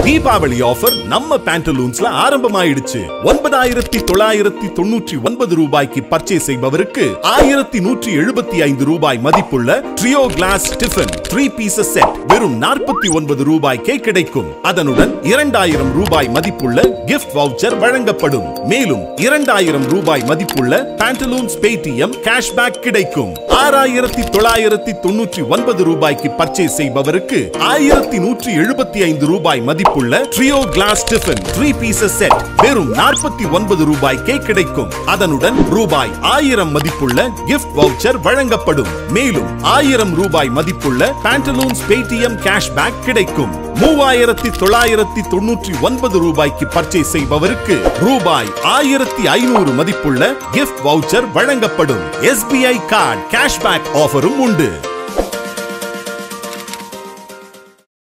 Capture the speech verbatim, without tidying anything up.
Deepavali offer நம்ம பேண்டலூன்ஸ்ல ஆரம்பமாயிடுச்சு. ஒன்பதாயிரத்தி தொள்ளாயிரத்தி தொண்ணூற்றி ஒன்பது ரூபாய்க்கு பர்ச்சேஸ் செய்பவருக்கு ஆயிரத்தி நூற்றி எழுபத்தி ஐந்து ரூபாய் மதிப்புள்ள trio glass tiffin three pieces set வெறும் நாற்பத்தி ஒன்பது ரூபாய்க்கே கிடைக்கும். அதனுடன் இரண்டாயிரம் ரூபாய் மதிப்புள்ள கிஃப்ட் வவுச்சர் வழங்கப்படும். மேலும் இரண்டாயிரம் ரூபாய் மதிப்புள்ள பேண்டலூன்ஸ் பேடிஎம் கேஷ்பேக் கிடைக்கும். ஆறாயிரத்தி தொள்ளாயிரத்தி தொண்ணூற்றி ஒன்பது ரூபாய்க்கு பர்ச்சேஸ் செய்பவருக்கு ஆயிரத்தி நூற்றி எழுபத்தி ஐந்து ரூபாய் மதிப்புள்ள trio glass tiffin three pieces set வெறும் நாற்பத்தி ஒன்பது ரூபாய்க்கே கிடைக்கும். அதனுடன் ரூபாய் ஆயிரம் மதிப்புள்ள கிஃப்ட் வவுச்சர் வழங்கப்படும். மேலும் ஆயிரம் ரூபாய் மதிப்புள்ள பேண்டலூன்ஸ் பேடிஎம் கேஷ்பேக் கிடைக்கும். மூவாயிரத்தி தொள்ளாயிரத்தி தொண்ணூற்றி ஒன்பது ரூபாய்க்கு பர்ச்சேஸ் செய்பவருக்கு ரூபாய் ஆயிரத்தி ஐநூறு மதிப்புள்ள கிஃப்ட் வவுச்சர் வழங்கப்படும். எஸ்பிஐ கார்டு கேஷ்பேக் ஆஃபரும் உண்டு.